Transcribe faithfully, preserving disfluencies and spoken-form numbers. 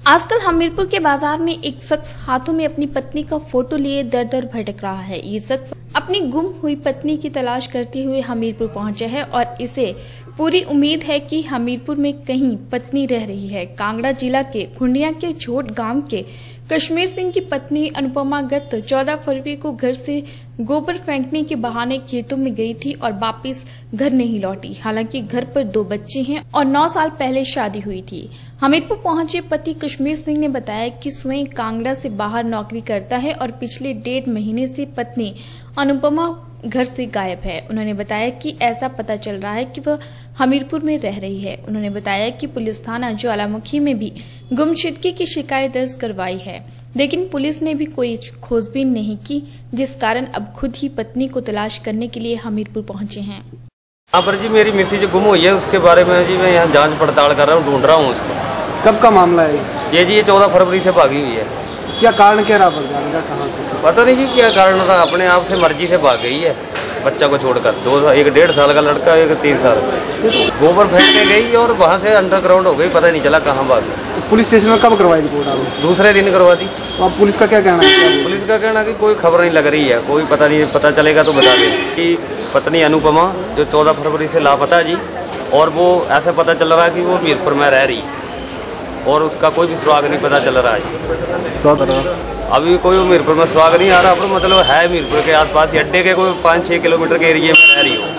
आजकल हमीरपुर के बाजार में एक शख्स हाथों में अपनी पत्नी का फोटो लिए दर दर भटक रहा है। ये शख्स अपनी गुम हुई पत्नी की तलाश करते हुए हमीरपुर पहुंचा है और इसे पूरी उम्मीद है कि हमीरपुर में कहीं पत्नी रह रही है। कांगड़ा जिला के खुंडिया के झोट गांव के कश्मीर सिंह की पत्नी अनुपमा गत चौदह फरवरी को घर से गोबर फेंकने के बहाने खेतों में गई थी और वापस घर नहीं लौटी। हालांकि घर पर दो बच्चे हैं और नौ साल पहले शादी हुई थी। हमीरपुर पहुंचे पति कश्मीर सिंह ने बताया कि स्वयं कांगड़ा से बाहर नौकरी करता है और पिछले डेढ़ महीने से पत्नी अनुपमा घर से गायब है। उन्होंने बताया कि ऐसा पता चल रहा है कि वह हमीरपुर में रह रही है। उन्होंने बताया कि पुलिस थाना ज्वालामुखी में भी गुमशुदगी की शिकायत दर्ज करवाई है, लेकिन पुलिस ने भी कोई खोजबीन नहीं की, जिस कारण अब खुद ही पत्नी को तलाश करने के लिए हमीरपुर पहुंचे हैं। यहाँ पर जी मेरी मिसेज गुम हुई है, उसके बारे में जी मैं यहाँ जांच पड़ताल कर रहा हूँ, ढूंढ रहा हूँ उसको। कब का मामला है ये? जी ये चौदह फरवरी से भागी हुई है। क्या कारण क्या रहा? जानेगा कहाँ से? पता नहीं जी क्या कारण रहा, अपने आप से मर्जी से भाग गई है बच्चा को छोड़कर। दो एक डेढ़ साल का लड़का, एक तीन साल गोबर फेंकने गई और वहाँ से अंडरग्राउंड हो गई, पता नहीं चला कहाँ भाग गई। पुलिस स्टेशन में कब करवाई रिपोर्ट आपने? दूसरे दिन करवा दी। अब पुलिस का क्या कहना है? पुलिस का कहना कि कोई खबर नहीं लग रही है, कोई पता नहीं, पता चलेगा तो बता दें कि पत्नी अनुपमा जो चौदह फरवरी से लापता जी, और वो ऐसा पता चल रहा है कि वो मीरपुर में रह रही और उसका कोई भी सुराग नहीं पता चल रहा है। अभी कोई मीरपुर में सुराग नहीं आ रहा, पर मतलब है मीरपुर के आसपास अड्डे के कोई पाँच छह किलोमीटर के एरिया में रह रही हो।